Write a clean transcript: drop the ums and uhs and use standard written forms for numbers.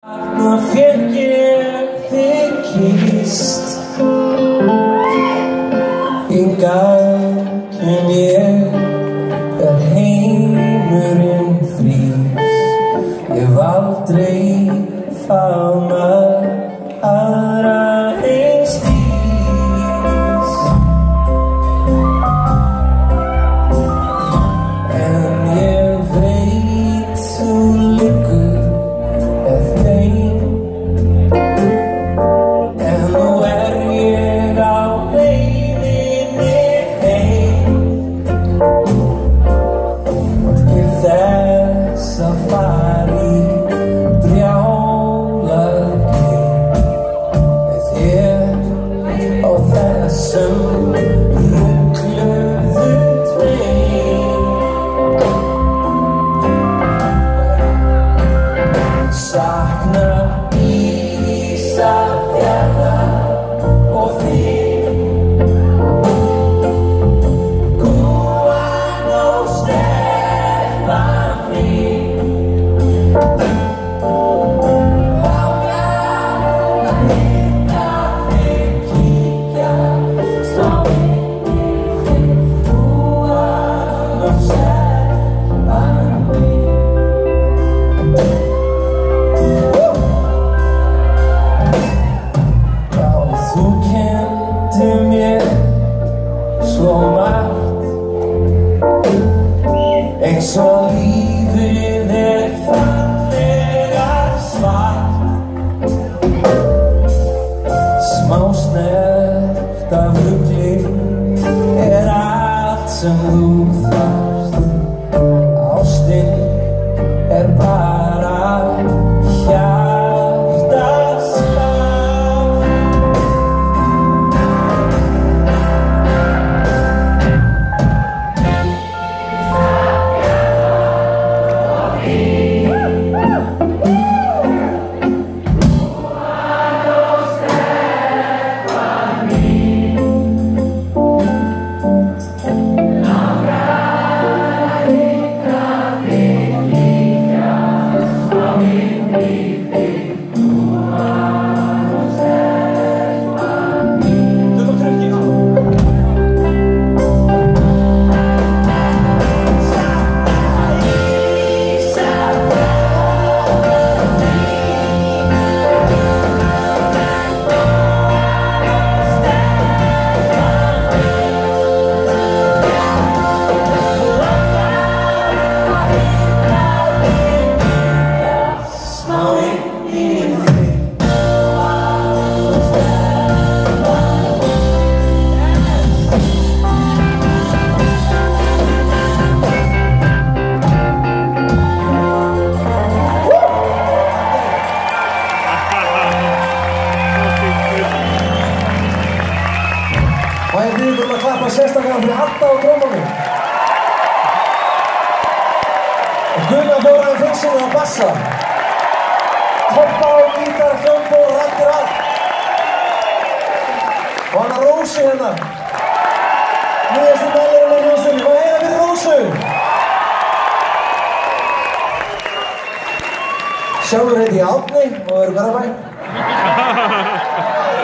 Þarna fékk ég þig kysst, hingað kem ég þegar heimurinn frýs. Ég hef aldrei faðmað aðra eins dís. En ég veit þú liggur þeim, en nú ég á leiðinni heim til þess að fara í brjálað gleym með þér á þessum rugluðu tveim. Sakna Ísafjarðar og þig, Gúan og stelpan mín. Langar að hitta þig, kíkja, slá inn í þig, Gúan og stelpan mín. Þú kenndi mér svo margt, eins og lífið fallega svart. Smá snert af rugli allt sem þú þarft. Ástin bara og ég byrði að klappa sérstaklega fyrir Adda á trómunum og Gunnar Þóraði Finnssoni á bassa, Toppa á gítar, hljómborð og rættir allt og hana Rósu hérna, nýjasti meðlurinn í hljómsveitinni. Hvað heiða fyrir Rósu? Sjálfur heiti ég Árni og er Garðabæ.